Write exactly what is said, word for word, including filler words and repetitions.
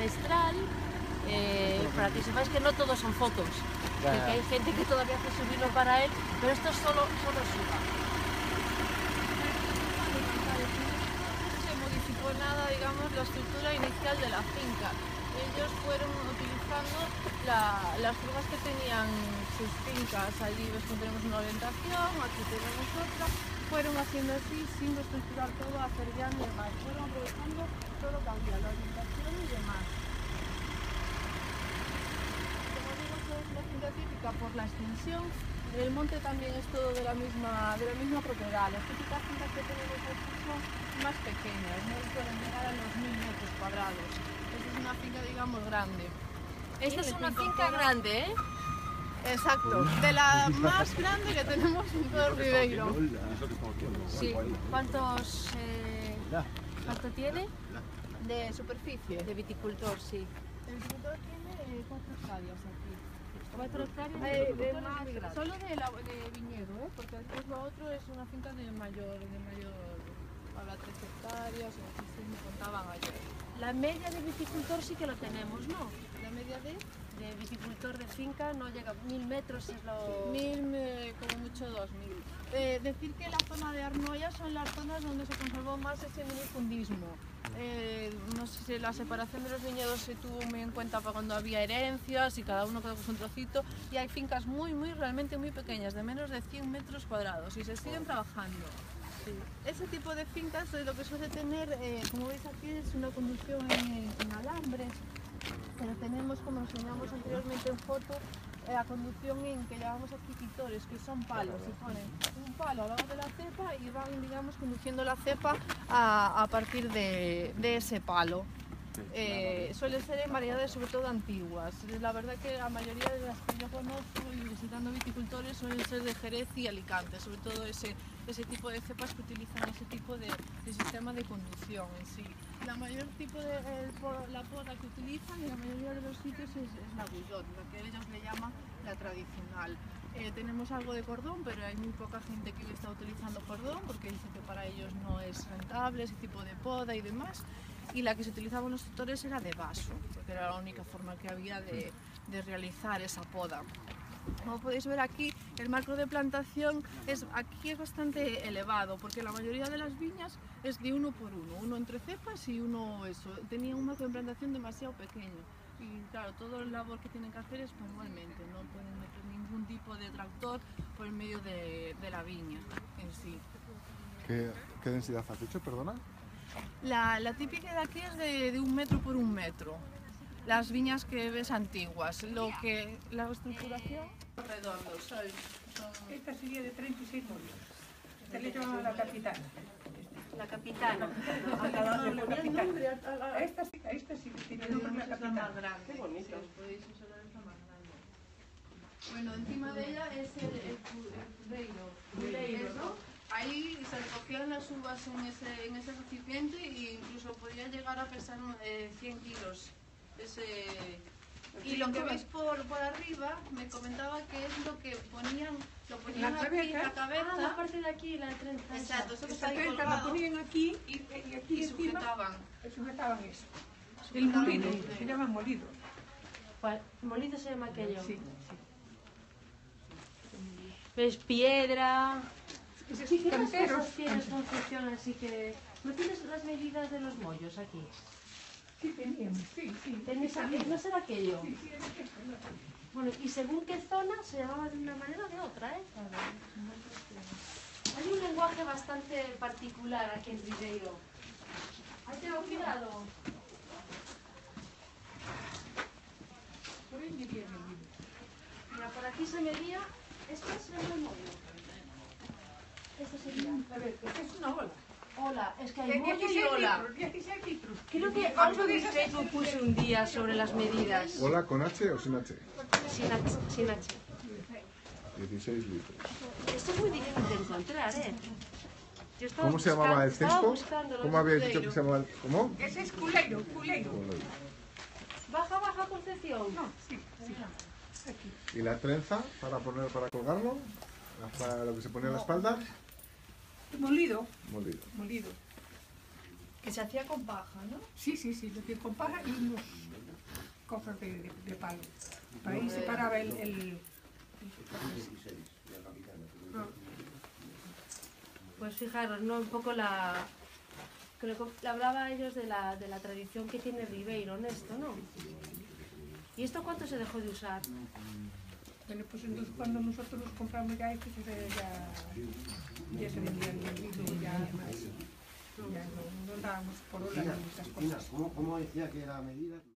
semestral, eh, para que sepáis que no todos son fotos, ya, ya. Que hay gente que todavía hace subirlo para él, pero esto es solo, solo suba. No se modificó nada, digamos, la estructura inicial de la finca. Ellos fueron utilizando la, las formas que tenían sus fincas. Allí ves que tenemos una orientación, aquí tenemos otra. Fueron haciendo así, sin reestructurar todo, hacer ya y demás. Fueron aprovechando todo lo que había, la orientación y demás. Como digo, esto es una finca típica por la extensión. El monte también es todo de la misma, de la misma propiedad. Las típicas fincas que tenemos aquí son más pequeñas, no suelen llegar a los mil metros cuadrados. Esta es una finca, digamos, grande. Esta es una finca grande, ¿eh? Exacto, de la más grande que tenemos en todo el Ribeiro. Sí. ¿Cuántos, eh, ¿Cuánto tiene? De superficie. De viticultor, sí. El viticultor tiene eh, cuatro hectáreas aquí. ¿Cuatro hectáreas? De, de más, solo de, la, de viñedo, ¿eh? Porque después lo otro es una finca de mayor, de mayor, habla tres hectáreas, o así me contaban ayer. La media de viticultor sí que lo tenemos, ¿no? La media de... De viticultor de finca no llega a mil metros, es lo... Mil, eh, como mucho dos mil. Eh, decir que la zona de Arnoia son las zonas donde se conservó más ese minifundismo. Eh, no sé si la separación de los viñedos se tuvo muy en cuenta para cuando había herencias y cada uno quedó con un trocito. Y hay fincas muy, muy, realmente muy pequeñas, de menos de cien metros cuadrados y se siguen trabajando. Sí. Ese tipo de fincas es lo que suele tener, eh, como veis aquí, es una conducción en, en alambres. Pero tenemos, como enseñamos anteriormente en foto, la conducción en que llevamos aquí quitores, que son palos, se ponen un palo al lado de la cepa y van, digamos, conduciendo la cepa a, a partir de, de ese palo. Eh, suele ser en variedades sobre todo antiguas. La verdad que la mayoría de las que yo conozco y visitando viticultores suelen ser de Jerez y Alicante, sobre todo ese, ese tipo de cepas que utilizan ese tipo de, de sistema de conducción en sí. La mayor tipo de el, la poda que utilizan en la mayoría de los sitios es, es la Gouillot, lo que ellos le llaman la tradicional. Eh, tenemos algo de cordón, pero hay muy poca gente que le está utilizando cordón porque dice que para ellos no es rentable ese tipo de poda y demás. Y la que se utilizaba en los tutores era de vaso, porque era la única forma que había de, de realizar esa poda. Como podéis ver aquí, el marco de plantación es, aquí es bastante elevado, porque la mayoría de las viñas es de uno por uno, uno entre cepas y uno eso. Tenía un marco de plantación demasiado pequeño. Y claro, todo el labor que tienen que hacer es manualmente, no pueden meter ningún tipo de tractor por el medio de, de la viña en sí. ¿Qué, qué densidad has hecho, perdona? La, la típica de aquí es de, de un metro por un metro. Las viñas que ves antiguas, lo que la estructuración redondos, ¿sabes? Son... Esta sería de treinta y seis mollos. Esta le llaman la capitana. La capitana. Al la capitana. Esta sí, esta sí tiene el nombre la capitana. Más grande. Qué bonito. Sí, podéis usar esta más grande. Bueno, encima de ella es el, el, el culeiro, ¿no? Ahí se recogían las uvas en ese, en ese recipiente e incluso podía llegar a pesar eh, cien kilos. Ese... Y lo que veis por, por arriba, me comentaba que es lo que ponían, lo ponían la aquí, cabeza. la cabeza. Ah, la parte de aquí, la de treinta. Exacto, eso que Esa está ahí treinta colgado. la ponían aquí y, y aquí Y encima sujetaban. sujetaban eso. El Sujetaban molido, de- se llama molido. ¿Cuál? Molido se llama aquello. Sí, sí. ¿Ves? Piedra. Esos Sí, ¿qué más canteros. cosas tienes con función así que... ¿No tienes las medidas de los mollos aquí? Sí, teníamos, sí, sí. ¿Tenéis aquí? ¿No será aquello? Sí, sí, es eso, no. Bueno, y según qué zona se llamaba de una manera o de otra, ¿eh? Hay un lenguaje bastante particular aquí en Ribeiro. Hay que tener cuidado. Por ahí diría el libro. Mira, por aquí se medía... ¿Esto es el mollo? Esto sería... A ver, es que es una ola. Hola, es que hay De mollo y dieciséis ola. litros, dieciséis litros. Creo que Ocho algo de de esas Facebook puse un día sobre las medidas. ¿Hola con H o sin H? Sin H. Sin H. dieciséis litros. Esto es muy difícil de encontrar, ¿eh? Yo estaba ¿Cómo se llamaba el buscando- estaba cesto? buscando ¿Cómo los habéis dicho que culeiros. se llamaba? el- ¿Cómo? Ese es culeiro, culeiro. Baja, baja, Concepción. No, sí, sí. Aquí. ¿Y la trenza para poner para colgarlo? ¿Para lo que se ponía en la espalda? Molido, Molido. molido. Que se hacía con paja, ¿no? Sí, sí, sí, lo que con paja y unos cosas de, de, de palo. Para ahí se paraba el... el No. Pues fijaros, ¿no? Un poco la... que le, le hablaba a ellos de la, de la tradición que tiene Ribeiro en esto, ¿no? ¿Y esto cuánto se dejó de usar? Bueno, pues entonces cuando nosotros los compramos ya estos ya, ya se vendían vendidos, ya más. Ya no, no dábamos por hora ni estas cosas. ¿Cómo, ¿Cómo decía que era medida?